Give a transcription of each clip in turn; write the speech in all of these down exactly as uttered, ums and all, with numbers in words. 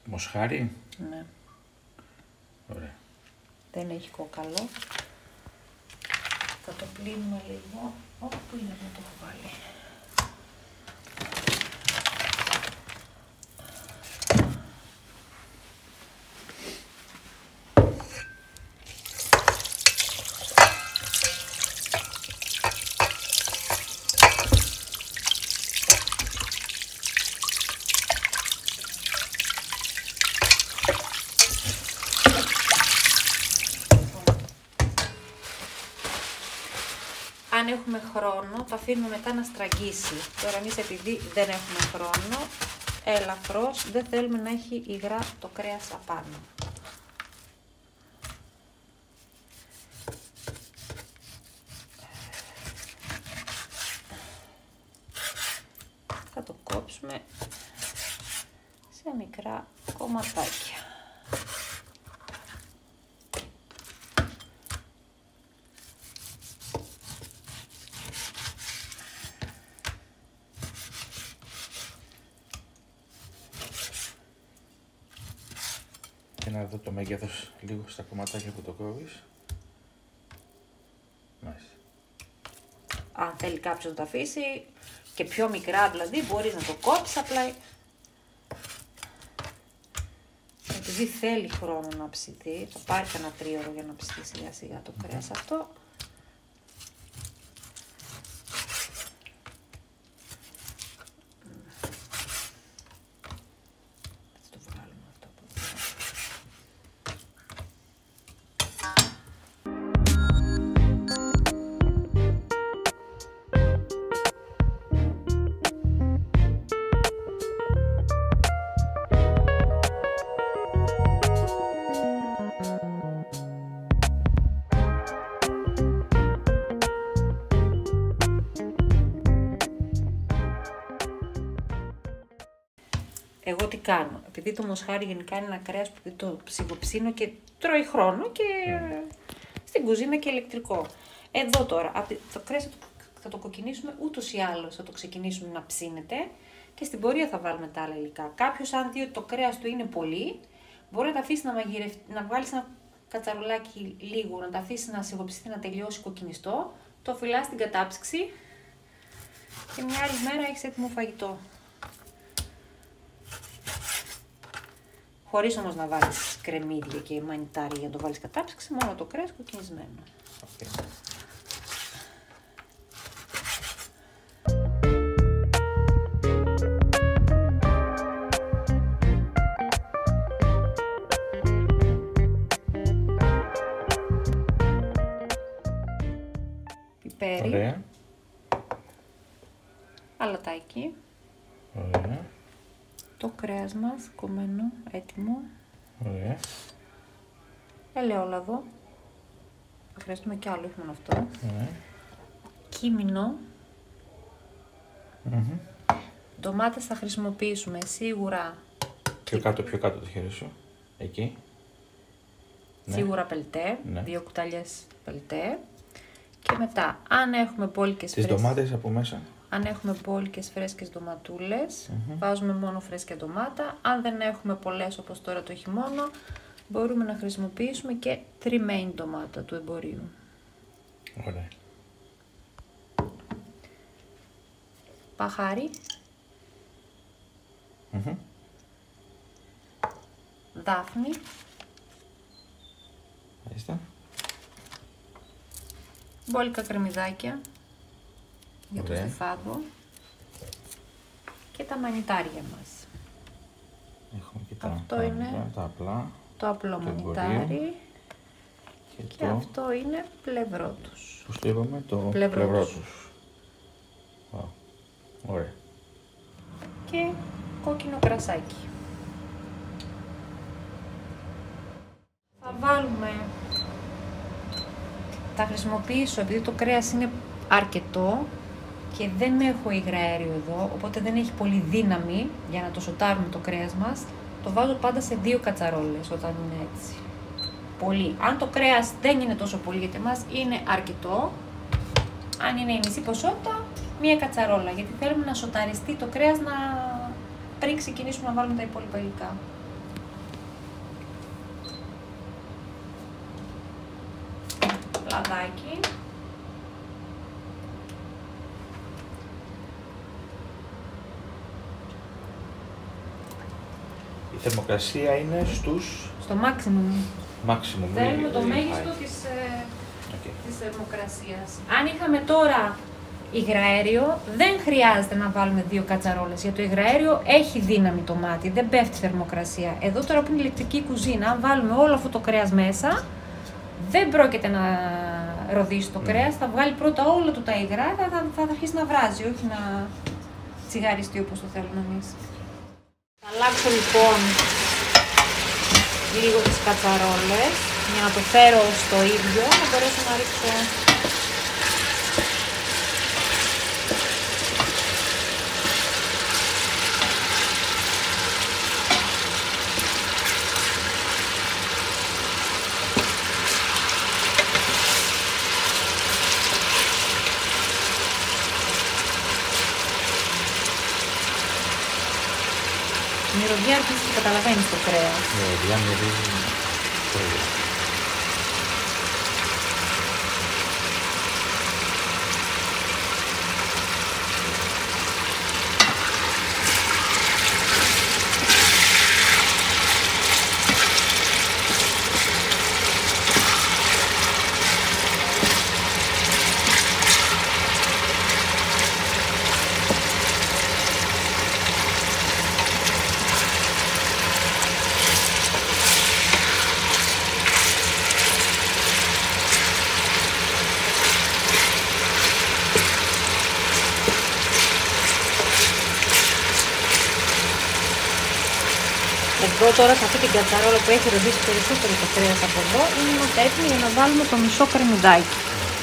Μοσχάρι. Ναι. Ωραία. Δεν έχει κόκαλο. Θα το πλύνουμε λίγο. Όπου είναι που το έχω βάλει. Αν έχουμε χρόνο, το αφήνουμε μετά να στραγγίσει. Τώρα εμείς επειδή δεν έχουμε χρόνο, ελαφρώς, δεν θέλουμε να έχει υγρά το κρέας απάνω. Θα το κόψουμε σε μικρά κομματάκια. Και να δω το μέγεθος λίγο στα κομματάκια που το κόβεις. Μάλιστα. Αν θέλει κάποιος να το αφήσει και πιο μικρά δηλαδή, μπορείς να το κόψεις απλά. Επειδή θέλει χρόνο να ψηθεί, θα πάρει κανένα τρίωρο για να ψηθεί σιγά σιγά το κρέας αυτό. Εγώ τι κάνω, επειδή το μοσχάρι γενικά είναι ένα κρέας που το ψιλοψήνω και τρώει χρόνο και mm. στην κουζίνα και ηλεκτρικό. Εδώ τώρα, το κρέας θα το κοκκινήσουμε ούτως ή άλλως, θα το ξεκινήσουμε να ψήνεται και στην πορεία θα βάλουμε τα άλλα υλικά. Κάποιος αν δει ότι το κρέας του είναι πολύ, μπορεί να τα αφήσει να μαγειρευτεί, να βγάλει ένα κατσαρολάκι λίγο, να τα αφήσει να σιγοψηθεί, να τελειώσει κοκκινιστό, το φυλάς στην κατάψυξη και μια άλλη μέρα έχεις έτοιμο φαγητό. Χωρίς όμως να βάλεις κρεμμύδια και μανιτάρια για να το βάλεις κατάψυξη, μόνο το κρέας κοκκινισμένο. Okay. Πιπέρι. Ωραία. Αλατάκι. Ωραία. Το κρέας μας κομμένο, έτοιμο. Ωραία. Ελαιόλαδο. Θα χρειαστούμε κι άλλο, όχι μόνο αυτό. Ωραία. Κίμινο. Mm-hmm. Ντομάτες θα χρησιμοποιήσουμε σίγουρα. Πιο κάτω, πιο κάτω το χέρι σου. Εκεί. Σίγουρα ναι. Πελτέ. Ναι. Δύο κουταλιές πελτέ. Και μετά, αν έχουμε μπόλικες τις ντομάτες από μέσα. Αν έχουμε μπόλικες φρέσκες ντοματούλες, mm-hmm. βάζουμε μόνο φρέσκια ντομάτα. Αν δεν έχουμε πολλές όπως τώρα το χειμώνα, μπορούμε να χρησιμοποιήσουμε και τριμμένη ντομάτα του εμπορίου. Ωραία. Παχάρι. Mm-hmm. Δάφνη. Μάλιστα. Μπόλικα κρεμμυδάκια. Για Ωραία. το στιφάδο. Και τα μανιτάρια μας. Έχουμε και τα, αυτό τα, είναι τα απλά. Το απλό το μανιτάρι. Και, και το... αυτό είναι πλευρό τους. Πώς το είπαμε, το πλευρό, πλευρό τους. τους. Oh. Ωραία. Και κόκκινο κρασάκι. Θα βάλουμε, θα χρησιμοποιήσω, επειδή το κρέας είναι αρκετό και δεν έχω υγραέριο εδώ, οπότε δεν έχει πολύ δύναμη για να το σοτάρουμε το κρέας μας, το βάζω πάντα σε δύο κατσαρόλες όταν είναι έτσι. Πολύ. Αν το κρέας δεν είναι τόσο πολύ για εμάς, είναι αρκετό. Αν είναι η μισή ποσότητα, μία κατσαρόλα, γιατί θέλουμε να σοταριστεί το κρέας να... πριν ξεκινήσουμε να βάλουμε τα υπόλοιπα υλικά. λαδάκι. Η θερμοκρασία είναι στους... Στο maximum. Maximum. Θέλουμε το μέγιστο της, ε, okay. της θερμοκρασίας. Αν είχαμε τώρα υγραέριο, δεν χρειάζεται να βάλουμε δύο κατσαρόλες, γιατί το υγραέριο έχει δύναμη το μάτι, δεν πέφτει θερμοκρασία. Εδώ τώρα που είναι ηλεκτρική κουζίνα, αν βάλουμε όλο αυτό το κρέας μέσα, δεν πρόκειται να ροδίσει το mm. κρέας, θα βγάλει πρώτα όλα του τα υγρά, θα, θα, θα αρχίσει να βράζει, όχι να τσιγαριστεί όπως το θέλουμε εμείς. Θα αλλάξω λοιπόν λίγο τις κατσαρόλες, για να το φέρω στο ίδιο, να μπορέσω να ρίξω η μυρωδιά αρχίζει και καταλαβαίνει το κρέας. Η μυρωδιά μυρίζει το κρέας. Εδώ τώρα σε αυτή την κατσαρόλα που έχει ροδίσει περισσότερο το κρέας από εδώ, είμαστε έτοιμοι για να βάλουμε το μισό κρεμμυδάκι.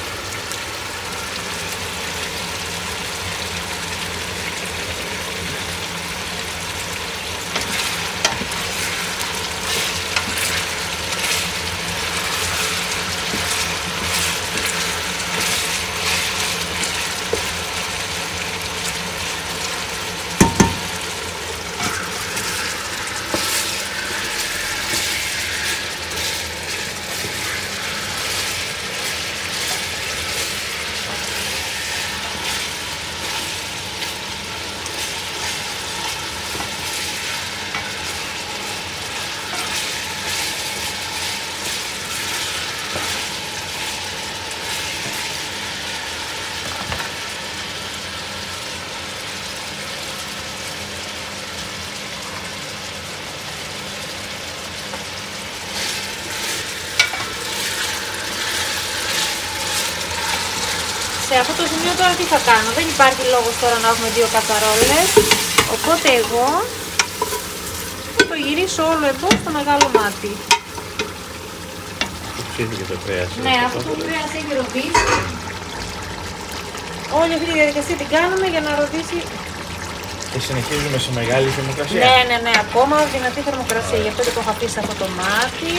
Σε αυτό το σημείο τώρα τι θα κάνω, δεν υπάρχει λόγος τώρα να έχουμε δύο κατσαρόλες, οπότε εγώ θα το γυρίσω όλο εδώ στο μεγάλο μάτι. Αυτό ψήθηκε το κρέας. Ναι, αυτό το κρέας έχει ροδίσει. Όλη αυτή τη διαδικασία την κάνουμε για να ροδίσει. Και συνεχίζουμε σε μεγάλη θερμοκρασία. Ναι, ναι, ναι, ακόμα δυνατή θερμοκρασία, γι' αυτό και το έχω αφήσει αυτό το μάτι.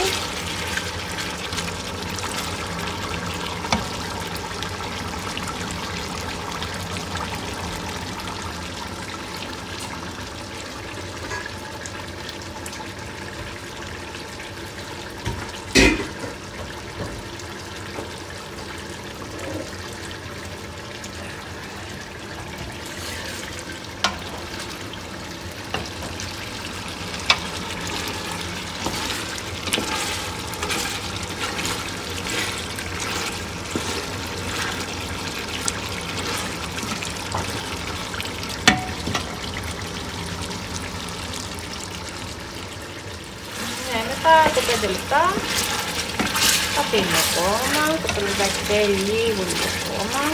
Μετά από πέντε λεπτά θα αφήνουμε ακόμα, το πελουδάκι θέλει λίγο λίγο ακόμα.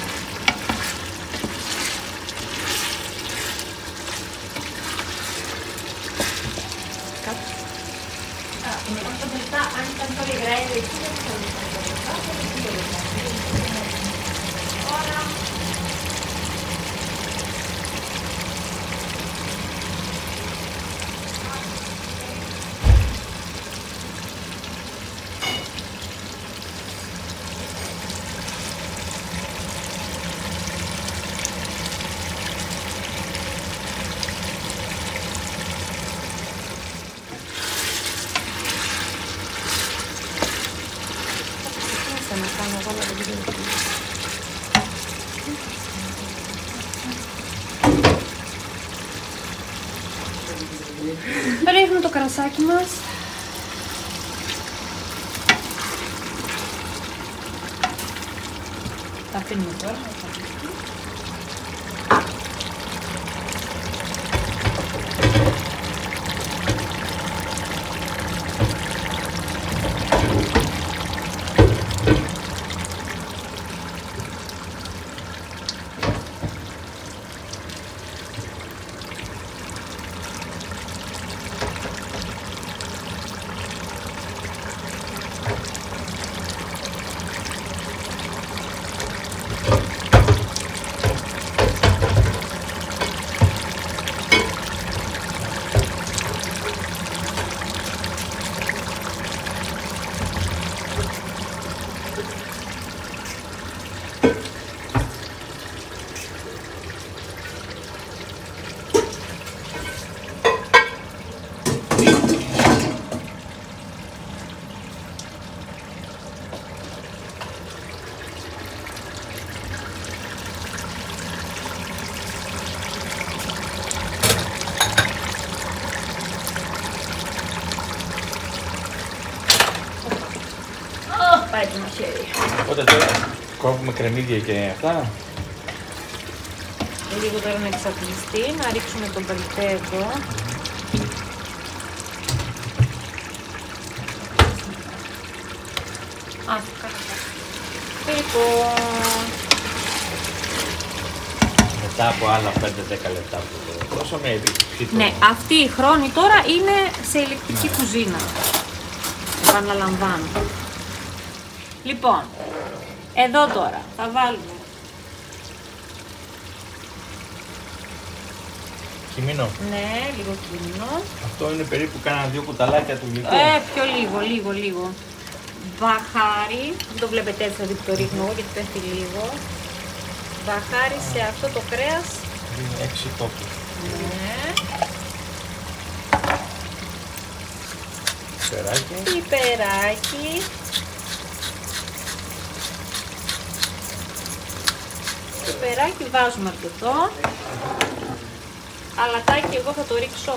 Με πέντε λεπτά, αν ήταν το υγραέριο εκεί, δεν θα λεπτά, θα δύο λεπτά. Τώρα να κάνω εγώ, αλλά δεν ξέρω. Ρίχνουμε το κρασάκι μας. Τα αφήνουμε τώρα. Πάει το μαχαίρι. Οπότε τώρα κόβουμε κρεμμύδια και αυτά. Λίγο τώρα να εξαπλιστεί, να ρίξουμε τον πελτέ εδώ. Α, λοιπόν. Μετά από άλλα πέντε με δέκα λεπτά που τόσο με επιστήμη. Ναι, αυτή η χρόνη τώρα είναι σε ηλεκτρική ναι. κουζίνα. Επαναλαμβάνω. Λοιπόν, εδώ τώρα θα βάλουμε κιμίνο. Ναι, λίγο κιμίνο. Αυτό είναι περίπου κάνα δύο κουταλάκια του γλυκού. Ε, πιο λίγο, λίγο, λίγο. Μπαχάρι, δεν το βλέπετε έτσι, δηλαδή που το ρίχνω εγώ γιατί πέφτει λίγο. Μπαχάρι σε αυτό το κρέας. Είναι έξι τόπους. Ναι. Πιπεράκι. Πιπεράκι. Πιπεράκι βάζουμε αρκετό. Αλατάκι εγώ θα το ρίξω.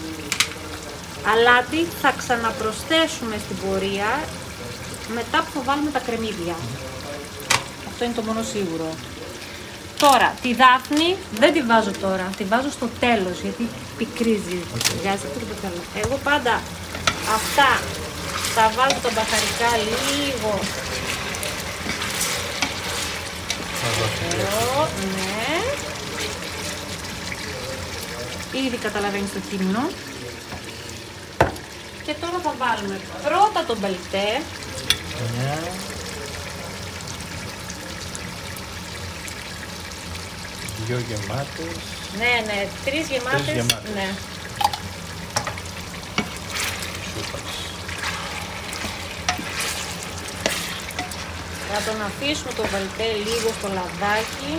Αλάτι θα ξαναπροσθέσουμε στην πορεία μετά που θα βάλουμε τα κρεμμύδια. Αυτό είναι το μόνο σίγουρο. Τώρα, τη δάφνη δεν τη βάζω τώρα, τη βάζω στο τέλος γιατί πικρίζει. Okay. Εγώ πάντα αυτά θα βάζω τα μπαχαρικά λίγο. Εδώ, ναι. Ήδη καταλαβαίνεις το κείμενο. Και τώρα θα βάλουμε πρώτα τον μπελτέ. Yeah. Δυο γεμάτες. Ναι, ναι, τρεις γεμάτες. Τρεις γεμάτες. Ναι. Σούπας. Θα τον αφήσουμε το μπελτέ λίγο στο λαδάκι.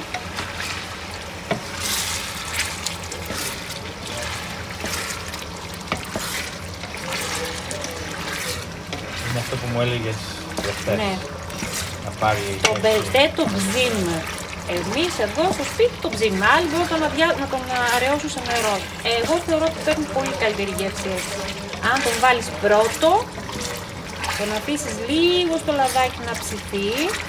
Είναι αυτό που μου έλεγες προχθές. Ναι. Να πάρει Το μπελτέ το ψήνουμε. Εμείς εδώ στο σπίτι το ψήνουμε. Άλλοι μπορούν να, δια... να τον αραιώσουν σε νερό. Εγώ θεωρώ ότι παίρνει πολύ καλύτερη γεύση έτσι. Αν τον βάλεις πρώτο, τον αφήσεις λίγο στο λαδάκι να ψηθεί.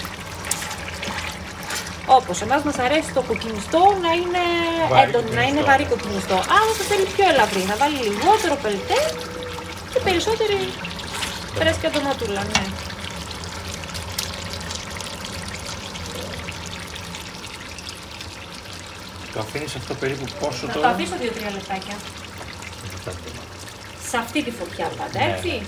Όπως εμάς μας αρέσει το κοκκινιστό να είναι έντονο, να είναι βαρύ κοκκινιστό. Αν θα θέλει πιο ελαφρύ, να βάλει λιγότερο πελτέ και περισσότερη φρέσκια ντοματούλα, ναι. Το αφήνεις αυτό περίπου πόσο να τώρα? Να το αφήσω δύο τρία λεπτάκια. Σε αυτή τη φωτιά πάντα, έτσι. Ναι.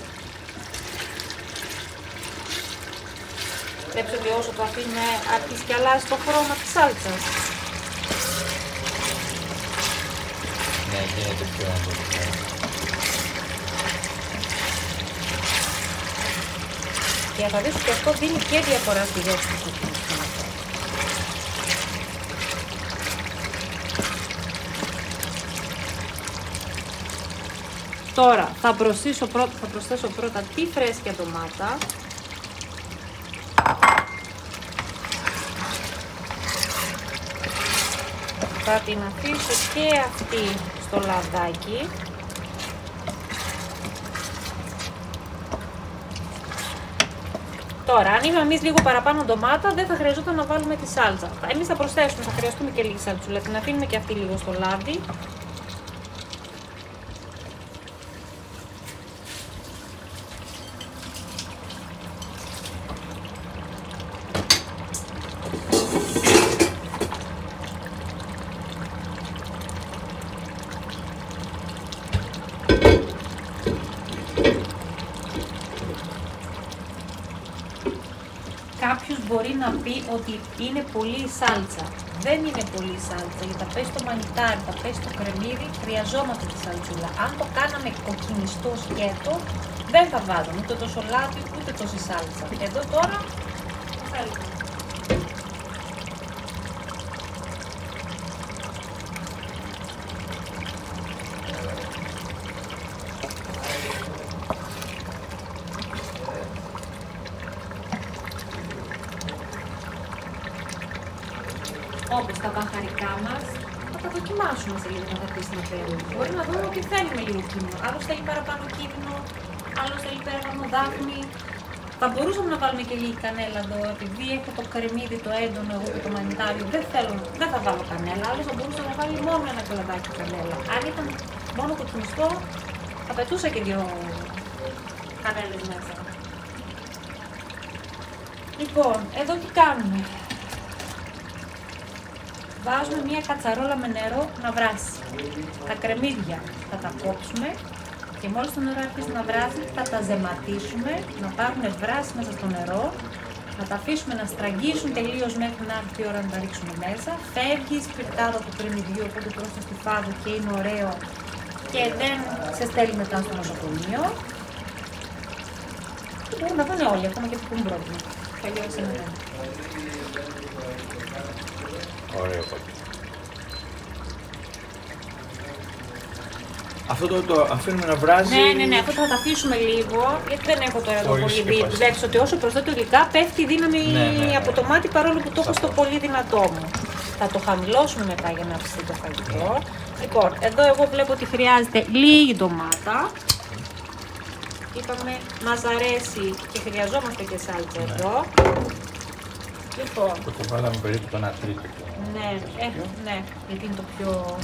Βλέπεις ότι όσο το αφήνουμε αρχίζει και αλλάζει το χρώμα της σάλτσας. Ναι, γίνεται πιο έντονο. Και θα δεις ότι αυτό δίνει και διαφορά στη γεύση του κοκκινιστού. Τώρα θα προσθέσω πρώτα, θα προσθέσω πρώτα τη φρέσκια ντομάτα. Θα την αφήσω και αυτή στο λαδάκι. Τώρα, αν είχαμε εμείς λίγο παραπάνω ντομάτα, δεν θα χρειαζόταν να βάλουμε τη σάλτσα. Εμείς θα προσθέσουμε, θα χρειαστούμε και λίγη σαλτσούλα. Την αφήνουμε και αυτή λίγο στο λάδι. Κάποιος μπορεί να πει ότι είναι πολύ η σάλτσα. Δεν είναι πολύ η σάλτσα, γιατί θα πέσει το μανιτάρι, θα πέσει το κρεμμύδι, χρειαζόμαστε τη σαλτσούλα. Αν το κάναμε κοκκινιστό σκέτο, δεν θα βάζαμε ούτε τόσο λάδι, ούτε τόση σάλτσα. Εδώ τώρα θα ρίχνουμε. Όπως τα μπαχαρικά μας, θα τα δοκιμάσουμε σε λίγο να τα πεις να θέλουμε. Μπορεί να δούμε ότι θέλουμε λίγο κίνημα. Άλλος θέλει παραπάνω κίνημα, άλλος θέλει παραπάνω δάφνη. Θα μπορούσαμε να βάλουμε και λίγη κανέλα εδώ, επειδή έχω το κρεμμύδι, το έντονο, εγώ και το μανιτάριο. Δεν θέλω, δεν θα βάλω κανέλα. Άλλος θα μπορούσε να βάλει μόνο ένα κολαδάκι κανέλα. Αν ήταν μόνο κοκκινιστό, θα πετούσα και δύο κανέλες μέσα. Λοιπόν, εδώ τι κάνουμε. Βάζουμε μία κατσαρόλα με νερό να βράσει. Τα κρεμμύδια θα τα κόψουμε και μόλις το νερό αρχίσει να βράσει θα τα ζεματίσουμε, να πάρουν βράση μέσα στο νερό, να τα αφήσουμε να στραγγίσουν τελείως μέχρι να έρθει η ώρα να τα ρίξουμε μέσα. Φεύγει η σπιρτάδα του κρεμμυδιού, οπότε τρως το στιφάδο και είναι ωραίο και δεν σε στέλνει μετά στο νοσοκομείο. Και μπορούν να δουν όλοι, ακόμα και που είναι πρόβλημα. Τελείως είναι. Ωραίο κόκκι. Αυτό το, το αφήνουμε να βράζει. Ναι, ναι, ναι, αυτό θα το αφήσουμε λίγο, γιατί δεν έχω τώρα εδώ πολύ δύναμη. Βλέπεις ότι όσο προσθέτω υλικά πέφτει η δύναμη ναι, ναι, ναι. από το μάτι, παρόλο που το έχω στο πολύ δυνατό μου. Θα το χαμηλώσουμε μετά για να αυξηθεί το φαγητό. Mm. Λοιπόν, εδώ εγώ βλέπω ότι χρειάζεται λίγη ντομάτα. Είπαμε, μας αρέσει και χρειαζόμαστε και σάλτσα ναι. εδώ. Λοιπόν. Το βάλαμε περίπου το ένα τρίτο. Ναι, ε, ναι, γιατί είναι το πιο...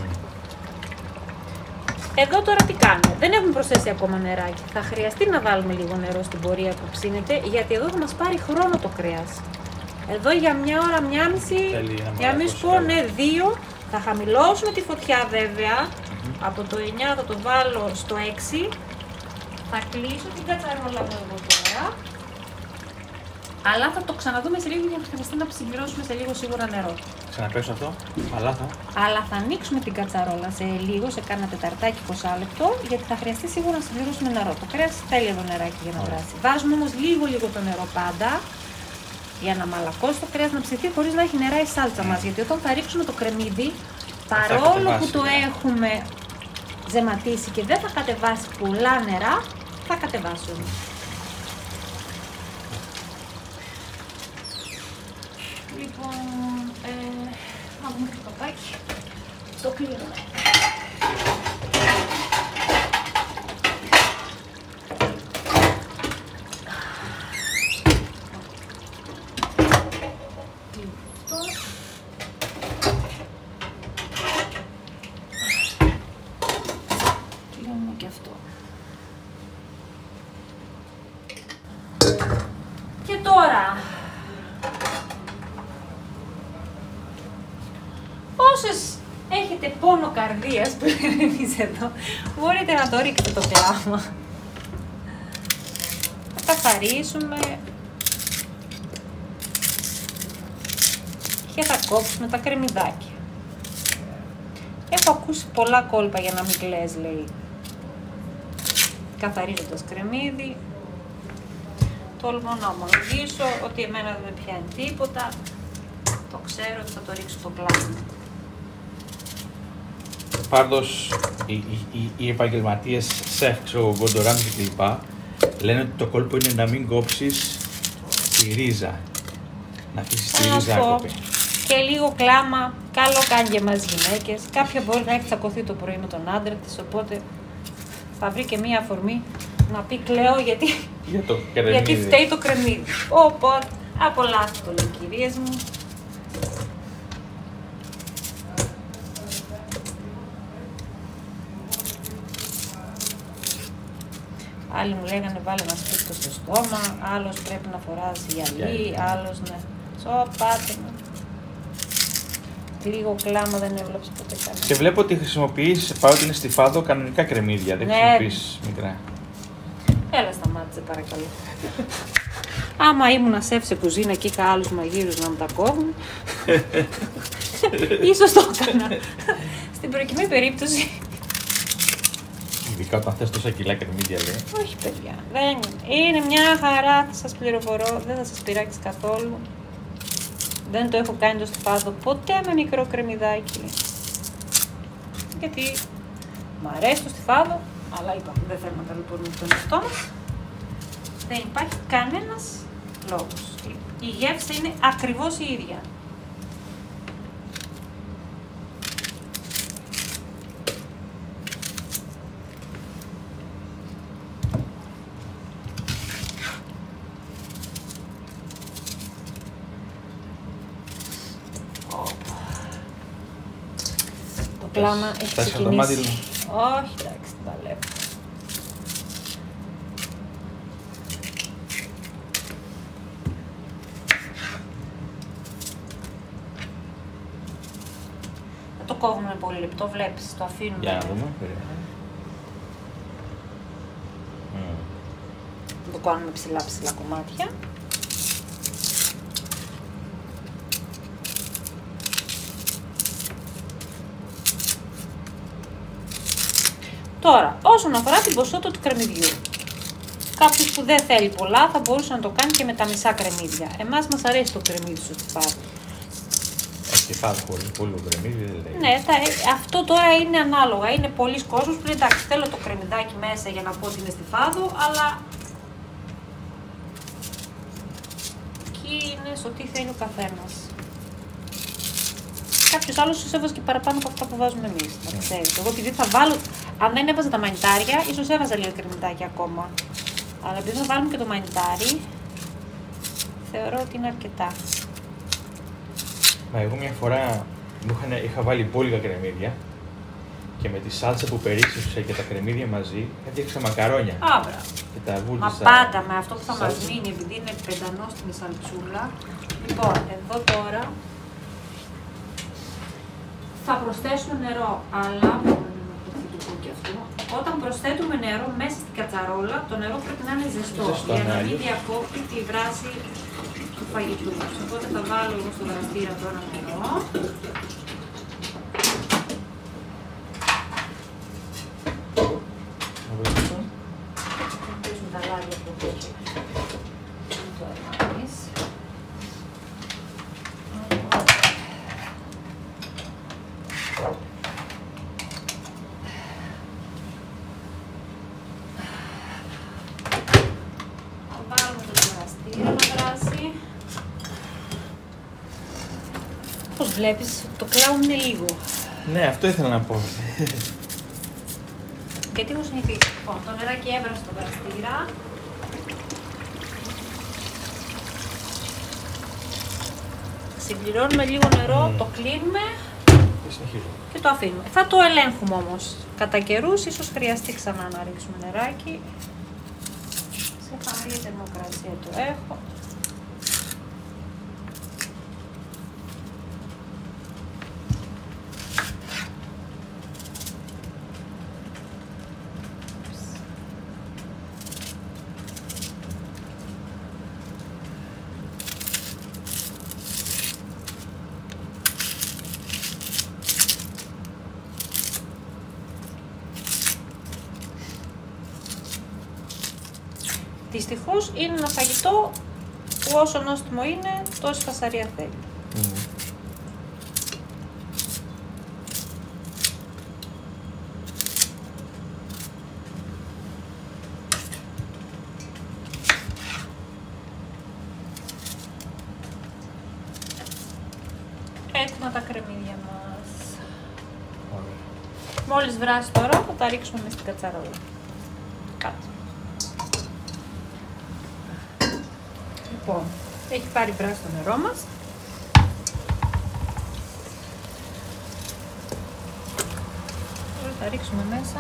Εδώ τώρα τι κάνουμε. Δεν έχουμε προσθέσει ακόμα νεράκι. Θα χρειαστεί να βάλουμε λίγο νερό στην πορεία που ψήνεται, γιατί εδώ θα μας πάρει χρόνο το κρέας. Εδώ για μια ώρα, μια μισή, για να μην σου πω, ναι, δύο. Θα χαμηλώσουμε τη φωτιά βέβαια. Mm-hmm. Από το εννιά θα το βάλω στο έξι. Θα κλείσω την κατσαρόλα μου εγώ τώρα. Αλλά θα το ξαναδούμε σε λίγο για να χρειαστεί να συμπληρώσουμε σε λίγο σίγουρα νερό. Ξαναπέσω αυτό, αλλά θα. Αλλά θα ανοίξουμε την κατσαρόλα σε λίγο, σε κάνα τεταρτάκι είκοσι λεπτό, γιατί θα χρειαστεί σίγουρα να συμπληρώσουμε νερό. Το κρέας θέλει εδώ νεράκι για να βράσει. Βάζουμε όμως λίγο λίγο το νερό πάντα, για να μαλακώσει το κρέας να ψηθεί χωρίς να έχει νερά η σάλτσα μας. Γιατί όταν θα ρίξουμε το κρεμμύδι, παρόλο που το έχουμε ζεματίσει και δεν θα κατεβάσει πολλά νερά, θα κατεβάσει όμως. Λοιπόν, ε, να βγούμε το παπάκι, το κλείνουμε. Κλείνουμε και αυτό. Και τώρα, όσες έχετε πόνο καρδίας που λέμε εμείς εδώ, μπορείτε να το ρίξετε το κλάμα. Θα καθαρίσουμε και θα κόψουμε τα κρεμμυδάκια. Έχω ακούσει πολλά κόλπα για να μην κλαις, λέει, καθαρίζοντας κρεμμύδι. Τολμώ να ομολογήσω ότι εμένα δεν με πιάνει τίποτα. Το ξέρω ότι θα το ρίξω το κλάμα. Πάντως, οι, οι, οι επαγγελματίες σεφ, ξέρω, γκοντοράν και κλπ. Λένε ότι το κόλπο είναι να μην κόψεις τη ρίζα. Να αφήσεις τη ρίζα άκοπη. Και λίγο κλάμα Καλό κάνει και εμάς γυναίκες. Κάποια μπορεί να έχει τσακωθεί το πρωί με τον άντρα της, οπότε θα βρει και μία αφορμή να πει κλαίω γιατί, Για το γιατί φταίει το κρεμμύδι. Οπότε, απολαύστε το λέει, κυρίες μου. Άλλοι μου λέγανε βάλε ένα σπίτι στο στόμα, άλλος πρέπει να φοράς γυαλί, άλλος ναι. Σω, πάτε μου. Λίγο κλάμα δεν έβλεψε ποτέ κανένα. Και βλέπω ότι χρησιμοποιείς, παρότι είναι στιφάδο, κανονικά κρεμμύδια, δεν ναι. χρησιμοποιείς μικρά. Έλα σταμάτησε παρακαλώ. Άμα ήμουν σεφ σε κουζίνα και είχα άλλους μαγείρους να μου τα κόβουν, ίσως το έκανα. Στην προκειμένη περίπτωση. Ειδικά όταν θες τόσα κιλά κρεμμύδια, λέει. Όχι παιδιά, δεν είναι. Είναι μια χαρά, θα σας πληροφορώ, δεν θα σας πειράξει καθόλου. Δεν το έχω κάνει το στιφάδο ποτέ με μικρό κρεμμυδάκι. Γιατί μ' αρέσει το στιφάδο, αλλά είπαμε δεν θέλουμε να ταλαιπωρούμε τον εαυτό μας. Δεν υπάρχει κανένας λόγος. Η γεύση είναι ακριβώς η ίδια. Το κλάμα έχει ξεκινήσει. Όχι, εντάξει, τα λέω. Δεν το κόβουμε πολύ λεπτό, βλέπεις, το αφήνουμε. Για να δούμε. Mm. Το κάνουμε ψηλά ψηλά κομμάτια. Τώρα, όσον αφορά την ποσότητα του κρεμμυδιού. Κάποιος που δεν θέλει πολλά θα μπορούσε να το κάνει και με τα μισά κρεμμύδια. Εμάς μας αρέσει το κρεμμύδι στο στιφάδο. Στιφάδο χωρίς πολύ κρεμμύδι δεν λέει. Ναι, τα, αυτό τώρα είναι ανάλογα. Είναι πολλοί κόσμος που λέει εντάξει, θέλω το κρεμμυδάκι μέσα για να πω ότι είναι στιφάδο, αλλά εκεί είναι στο τι θέλει ο καθένας. Κάποιος άλλος ίσως έβαζε και παραπάνω από αυτά που βάζουμε εμείς. Να ξέρεις. Εγώ επειδή θα βάλω, αν δεν έβαζα τα μανιτάρια, ίσως έβαζα λίγο κρεμμυδάκι ακόμα. Αλλά επειδή θα βάλουμε και το μανιτάρι, θεωρώ ότι είναι αρκετά. Μα εγώ μια φορά μου είχα, είχα βάλει υπόλοιπα κρεμμύδια και με τη σάλτσα που περίξευσα και τα κρεμμύδια μαζί έφτιαξα μακαρόνια. Άμπρα. Και τα βούλτισα. Μα πάντα με αυτό που θα μας μείνει, επειδή είναι πεντανόστιμη σαλτσούλα. Λοιπόν, εδώ τώρα θα προσθέσουμε νερό, αλλά και αυτό. Όταν προσθέτουμε νερό μέσα στην κατσαρόλα, το νερό πρέπει να είναι ζεστό, ζεστό για να μην διακόπτει τη βράση του φαγητού. Οπότε θα βάλω εγώ στο δραστήρα τώρα νερό. Θα πέσουν τα λάδια από το κόκκι. Το εμείς. Πώς βλέπεις, το κλάουν είναι λίγο. Ναι, αυτό ήθελα να πω. Γιατί έχω συνηθίσει. Λοιπόν, το νεράκι έβαλα στο βραστήρα. Συμπληρώνουμε λίγο νερό, mm. το κλείνουμε και, και το αφήνουμε. Θα το ελέγχουμε όμως. Κατά καιρούς, ίσως χρειαστεί ξανά να ρίξουμε νεράκι. Σε χαμηλή θερμοκρασία το έχω. Δυστυχώς είναι ένα φαγητό που όσο νόστιμο είναι, τόση φασαρία θέλει. Mm. Έτσι έτοιμα τα κρεμμύδια μας. Ωραία. Μόλις βράσει τώρα θα τα ρίξουμε μέσα στην κατσαρόλα. Κάτω. Λοιπόν, έχει πάρει βράσει το νερό μας. Τώρα θα ρίξουμε μέσα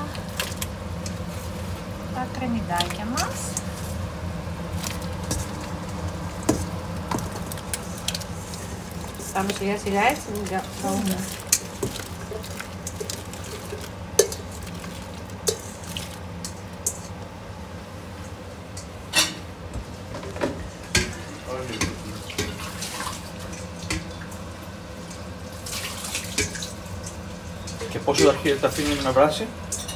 τα κρεμμυδάκια μας. Πάμε σιγά σιγά έτσι, μην καούμε. Και πόσο αρχίζει τα αφήνει να βράσει?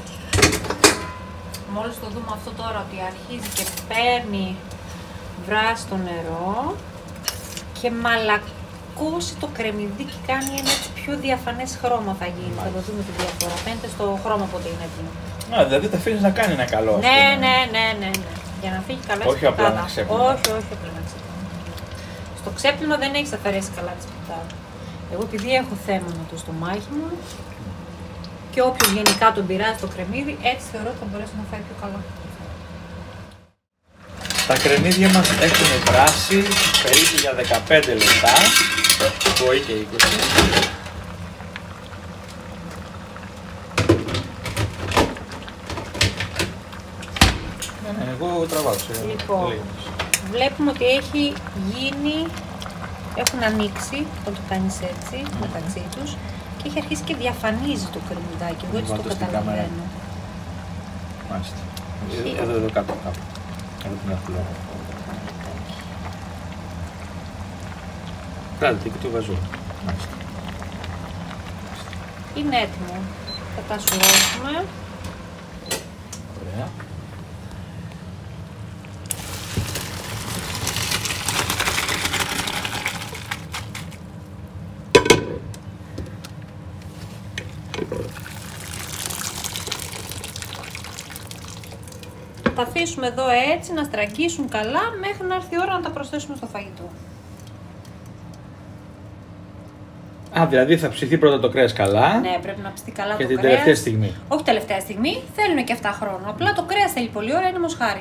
Μόλις το δούμε αυτό τώρα ότι αρχίζει και παίρνει βράσει το νερό και μαλακώσει το κρεμμυδί και κάνει ένα έτσι πιο διαφανές χρώμα θα γίνει. Μάλιστα. Θα το δούμε τη διαφορά. Φαίνεται στο χρώμα πότε είναι έτοιμο. Α, δηλαδή τα αφήνεις να κάνει ένα καλό. Ναι, ναι, ναι, ναι, ναι. Για να φύγει καλά. Όχι απλά να ξέπλυμα. Όχι, όχι απλά να ξέπλυμα. Στο ξέπλυμα δεν έχεις αφαιρέσει καλά τη σπιτάδα. Εγώ επειδή έχω θέμα με το στομάχι μου και όποιος γενικά τον πειράζει το κρεμμύδι, έτσι θεωρώ ότι θα μπορέσει να φάει πιο καλά. Τα κρεμμύδια μας έχουν βράσει περίπου για δεκαπέντε λεπτά, μπορεί και είκοσι. Εγώ τραβάω. Λοιπόν, βλέπουμε ότι έχει γίνει, έχουν ανοίξει, όταν το κάνεις έτσι, mm-hmm. μεταξύ τους, και έχει αρχίσει και διαφανίζει το κρεμμυδάκι. Εγώ έτσι το καταλαβαίνω. Μάλιστα. Έχει... Εδώ, εδώ κάτω, κάτω. Εδώ την έχω. Κάντε και το βαζό. Μάλιστα. Είναι έτοιμο. Θα τα σουρώσουμε. Ωραία. Θα αφήσουμε εδώ έτσι να στραγγίσουν καλά μέχρι να έρθει η ώρα να τα προσθέσουμε στο φαγητό. Α, δηλαδή θα ψηθεί πρώτα το κρέας καλά. Ναι, πρέπει να ψηθεί καλά και το την κρέας. τελευταία στιγμή. Όχι τελευταία στιγμή, θέλουν και αυτά χρόνο. Απλά το κρέας θέλει πολλή ώρα, είναι μοσχάρι.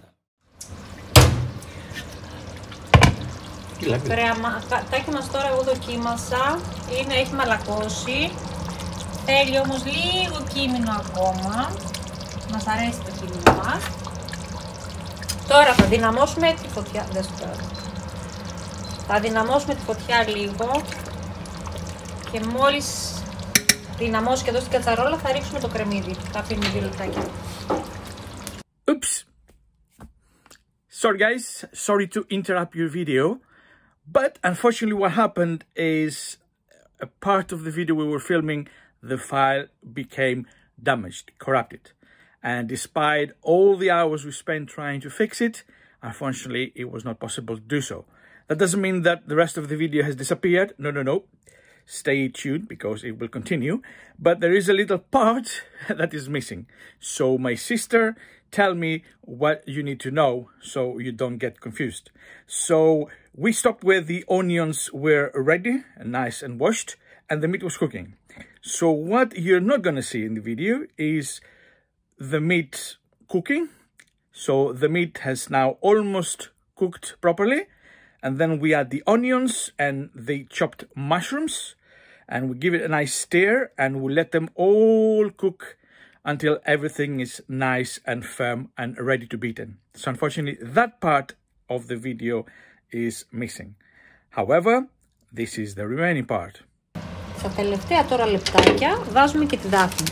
Το κρεαματάκι μας τώρα εγώ δοκίμασα, είναι, έχει μαλακώσει. Θέλει όμως λίγο κείμενο ακόμα. Μας αρέσει το κείμενο μας. Τώρα θα δυναμώσουμε τη φωτιά. Δεν σου τώρα. Θα δυναμώσουμε τη φωτιά λίγο. Και μόλις δυναμώσει και εδώ στην κατσαρόλα θα ρίξουμε το κρεμμύδι. Θα αφήνουμε δύο λεπτάκια. Oops. Sorry guys, sorry to interrupt your video. But unfortunately what happened is a part of the video we were filming, the file became damaged, corrupted. And despite all the hours we spent trying to fix it, unfortunately it was not possible to do so. That doesn't mean that the rest of the video has disappeared. No, no, no. Stay tuned because it will continue. But there is a little part that is missing. So my sister tell me what you need to know so you don't get confused. So we stopped where the onions were ready and nice and washed and the meat was cooking. So what you're not going to see in the video is the meat cooking. So the meat has now almost cooked properly. And then we add the onions and the chopped mushrooms. And we give it a nice stir and we let them all cook until everything is nice and firm and ready to be eaten. So unfortunately that part of the video is missing. However, this is the remaining part. Στα τελευταία τώρα λεπτάκια βάζουμε και τη δάφνη.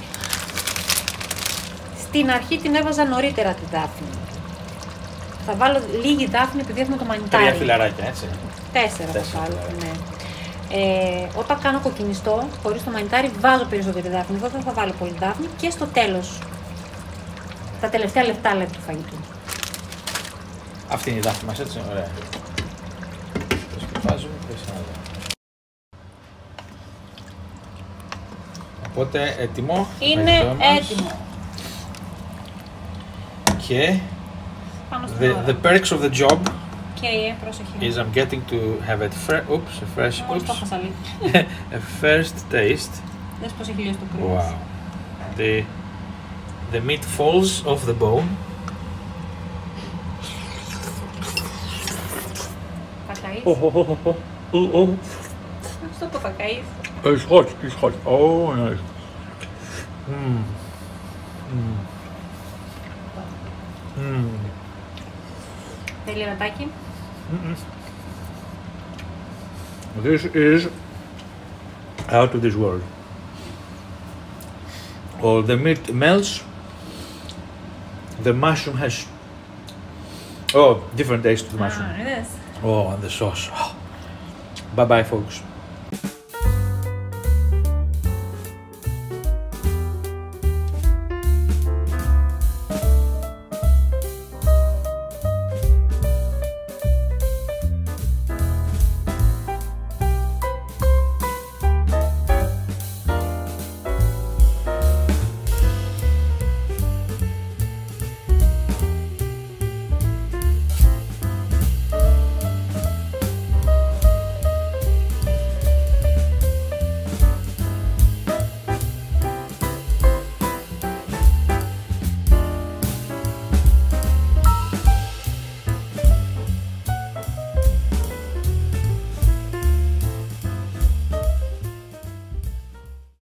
Στην αρχή την έβαζα νωρίτερα τη δάφνη. Θα βάλω λίγη δάφνη επειδή έχουμε το μανιτάρι. Τρία φιλαράκια, έτσι. Τέσσερα, Τέσσερα θα βάλω, ναι. Ε, όταν κάνω κοκκινιστό, χωρίς το μανιτάρι, βάζω περισσότερη δάφνη. Εδώ δεν θα βάλω πολύ δάφνη και στο τέλος. Τα τελευταία λεπτά λέει του φαγητού. Αυτή είναι η δάφνη μας, έτσι, ωραία. Το σκεφάζουμε και ξαναδώ. Οπότε έτοιμο. Είναι έτοιμο. Και the, the perks of the job. Okay, πρόσεχε. is I'm getting to have it fresh. Oops, a fresh. Μόλις το Oops. χάσα λίγο. A first taste. Δες πως έχει λιώσει το κρέας. Wow. The the meat falls off the bone. Θα καείς. Oh, oh, oh, oh, oh, oh. Αυτό το θα καείς. It's hot. It's hot. Oh, nice. Mm. Mm. Mm. Θέλει ρατάκι. Mm-mm. This is out of this world. Oh, the meat melts. The mushroom has oh different taste to the mushroom. Α, είδες. Oh, and the sauce. Oh. Bye bye, folks.